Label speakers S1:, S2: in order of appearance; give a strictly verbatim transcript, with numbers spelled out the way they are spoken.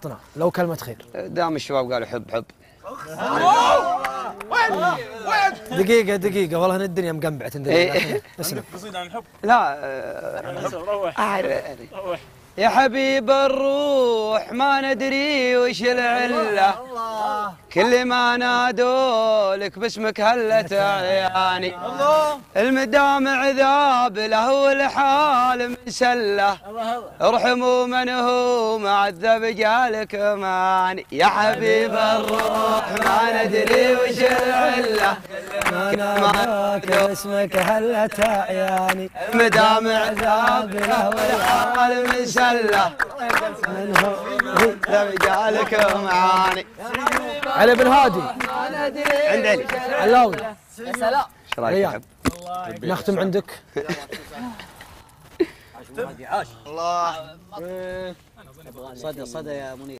S1: اقتناع لو كلمة خير.
S2: دام الشباب قالوا حب حب.
S1: دقيقة دقيقة والله ان الدنيا مقنبعة
S2: إيه.
S1: اسمع.
S3: قصيدة عن الحب.
S2: لا
S3: روح روح.
S2: يا حبيب الروح ما ندري وش العلة، كل ما نادوا لك باسمك هلت عياني، المدامع ذاب له والحال مسله، ارحموا من هو معذب جالك ماني. يا حبيب الروح ما ندري وش العلة،
S1: ما ناداك باسمك هلت عياني،
S2: المدامع ذاب له والحال مسله، من هو رجالك معاني.
S1: علي بن هادي
S2: عند علي
S1: علاوي.
S4: يا سلام.
S2: ايش رايك يا حب؟
S1: نختم عندك.
S4: الله صدى صدى يا منير.